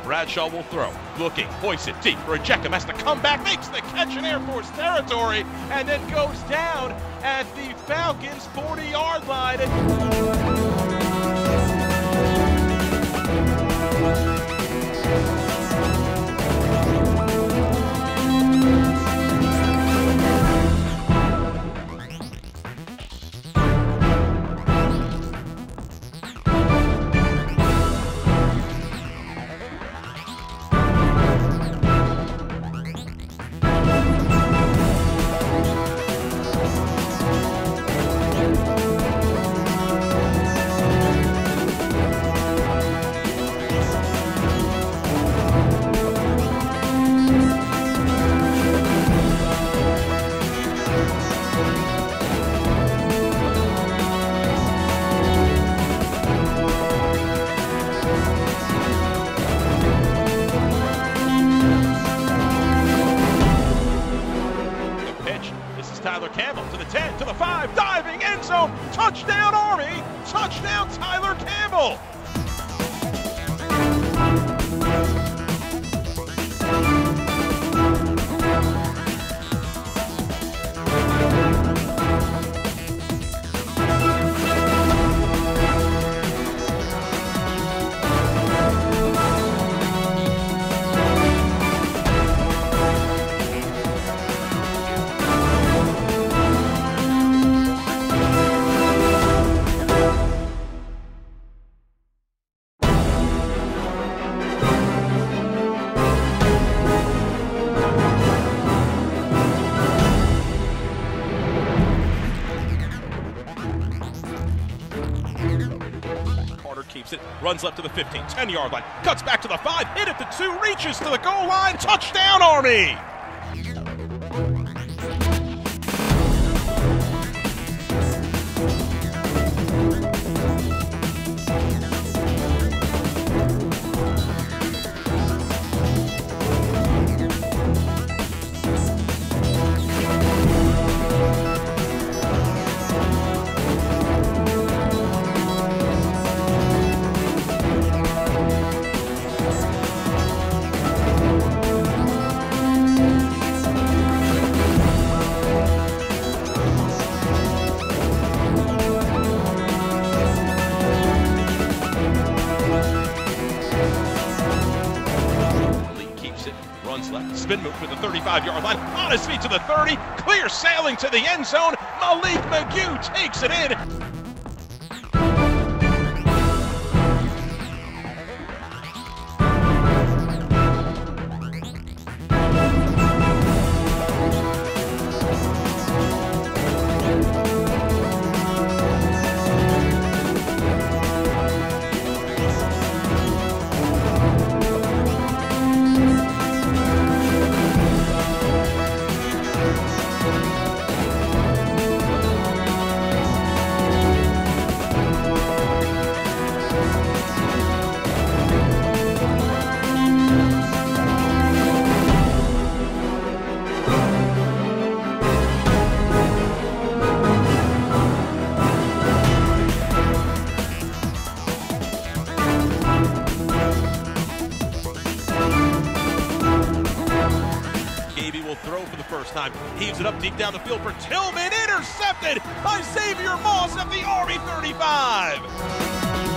Bradshaw will throw, looking, hoists it deep. Rejectum has to come back, makes the catch in Air Force territory, and then goes down at the Falcons' 40-yard line. Tyler Campbell to the 10, to the 5, diving end zone, touchdown Army, touchdown Tyler Campbell. Keeps it, runs left to the 15, 10-yard line, cuts back to the 5, hit at the 2, reaches to the goal line, touchdown Army! Runs left, spin move with the 35-yard line, on his feet to the 30, clear sailing to the end zone, Malik McGew takes it in. Throw for the first time, heaves it up deep down the field for Tillman, intercepted by Xavier Moss at the Army 35.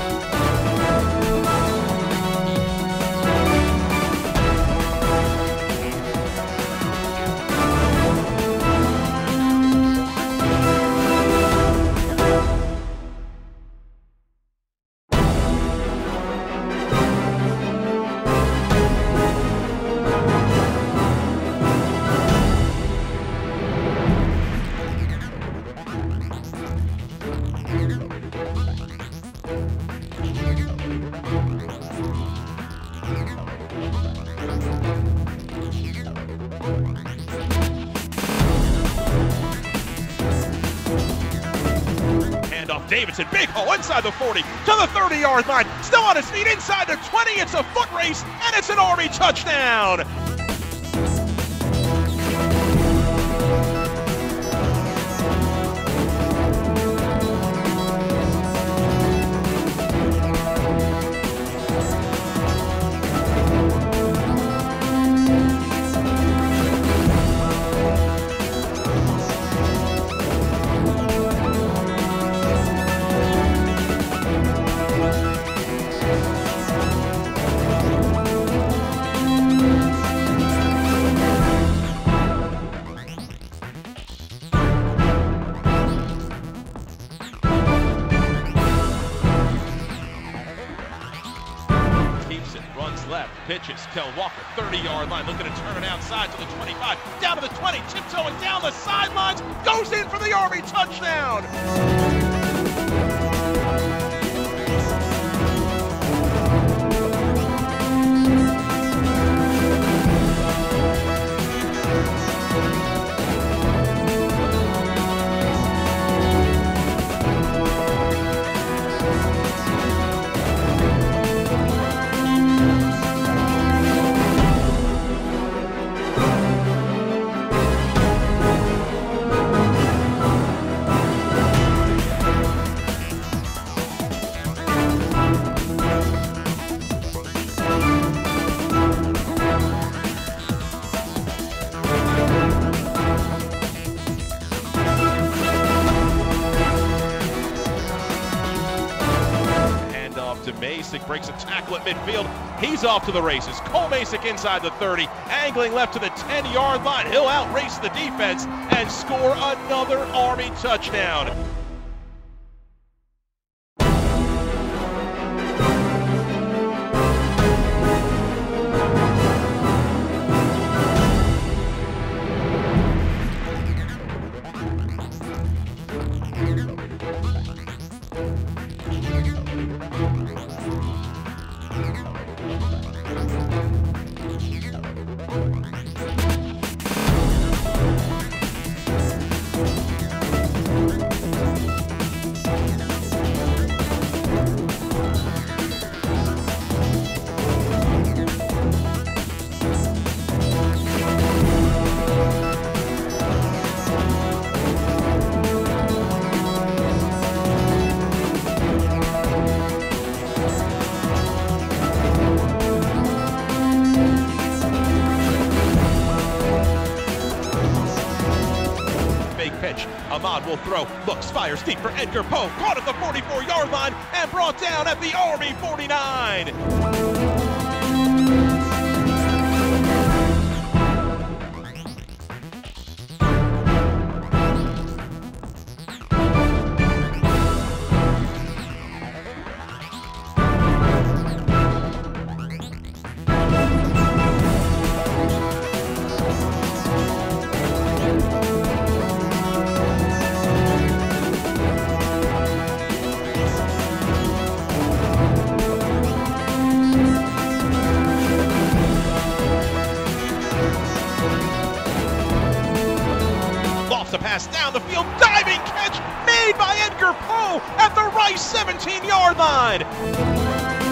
Davidson, big hole inside the 40 to the 30-yard line, still on his feet inside the 20. It's a foot race and it's an Army touchdown. pitches. Kel Walker, 30-yard line, looking to turn it outside to the 25, down to the 20, tiptoeing down the sidelines, goes in for the Army touchdown! To Masick, breaks a tackle at midfield. He's off to the races. Cole Masick inside the 30, angling left to the 10-yard line. He'll outrace the defense and score another Army touchdown. Pitch. Ahmad will throw, looks, fires deep for Edgar Poe, caught at the 44-yard line and brought down at the Army 49. The pass down the field, diving catch made by Edgar Poe at the Rice 17-yard line.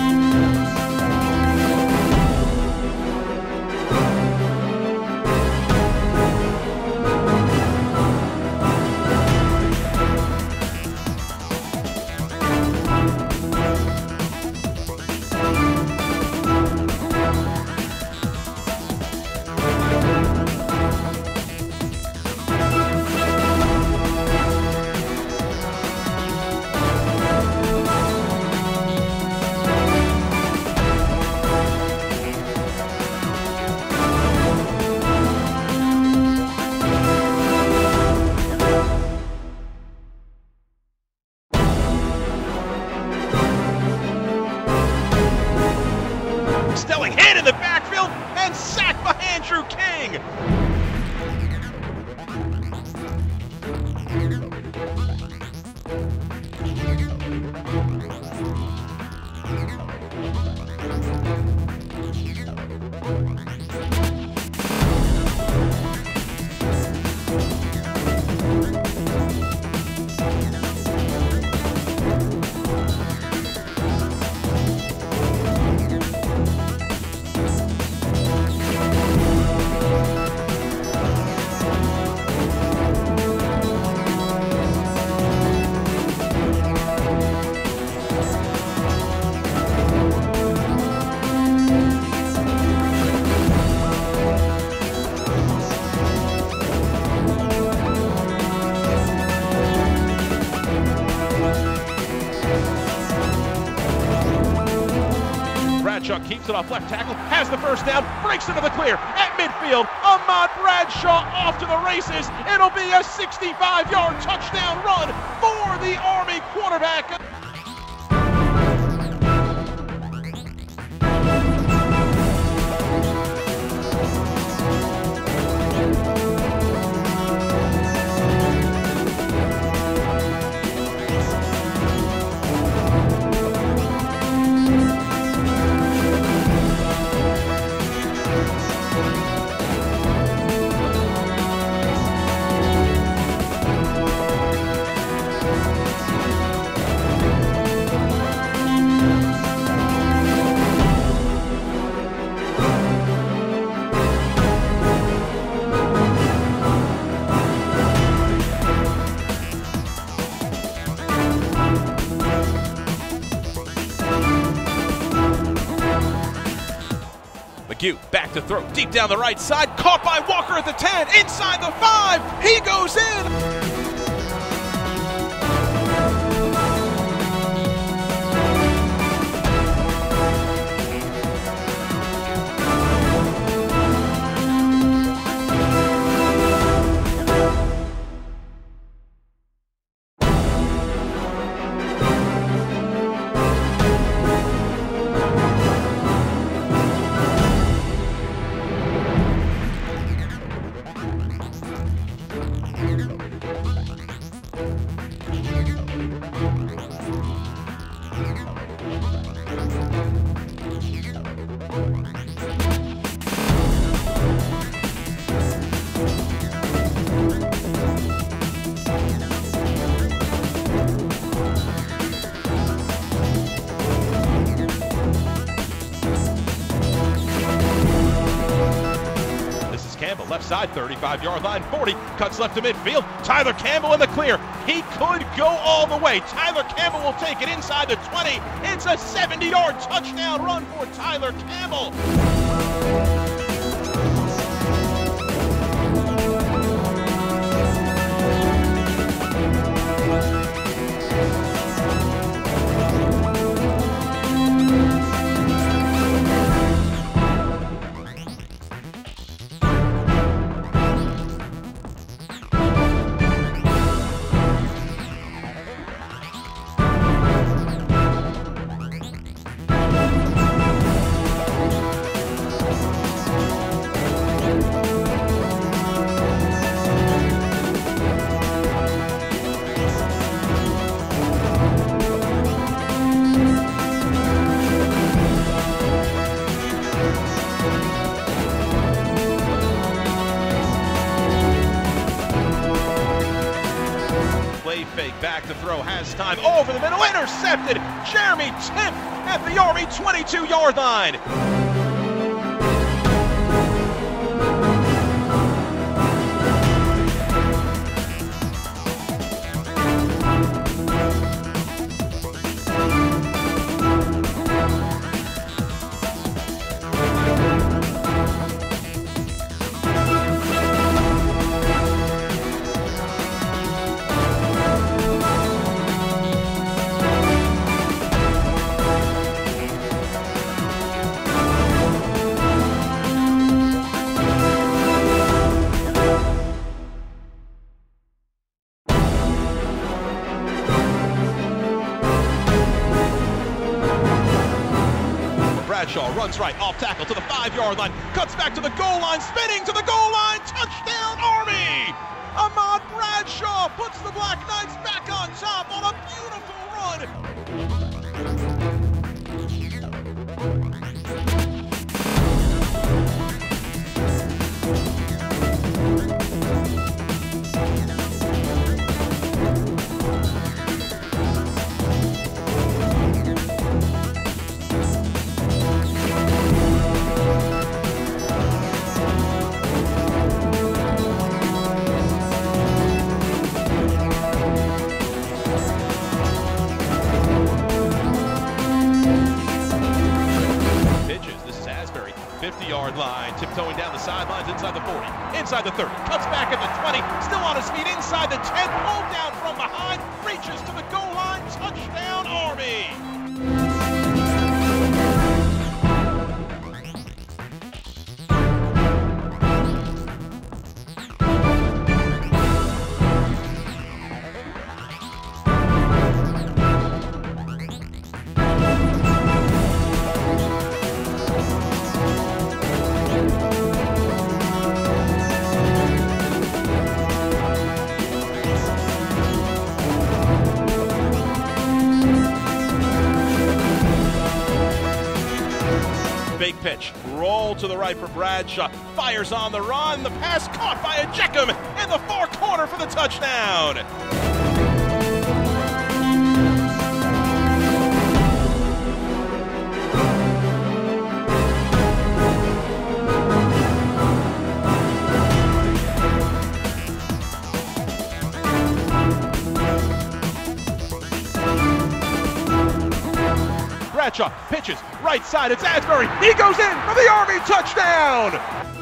Stelling hit in the backfield and sacked by Andrew King. Bradshaw keeps it off left tackle, has the first down, breaks into the clear at midfield. Ahmad Bradshaw off to the races. It'll be a 65-yard touchdown run for the Army quarterback. McHugh back to throw, deep down the right side, caught by Walker at the 10, inside the 5, he goes in! Campbell, left side, 35-yard line, 40, cuts left to midfield. Tyler Campbell in the clear. He could go all the way. Tyler Campbell will take it inside the 20. It's a 70-yard touchdown run for Tyler Campbell. Fake back to throw, has time, over the middle, intercepted. Jeremy Timp at the Army 22-yard line. Bradshaw runs right, off tackle to the 5-yard line, cuts back to the goal line, spinning to the goal line, touchdown Army! Ahmad Bradshaw puts the Black Knights back on top on a beautiful run. Asbury, 50-yard line, tiptoeing down the sidelines, inside the 40, inside the 30, cuts back at the 20, still on his feet, inside the 10, pulled down from behind, reaches to the goal line, touchdown Army! Fake pitch, roll to the right for Bradshaw, fires on the run, the pass caught by Ejechem in the far corner for the touchdown. Bradshaw pitches right side. It's Asbury. He goes in for the Army touchdown.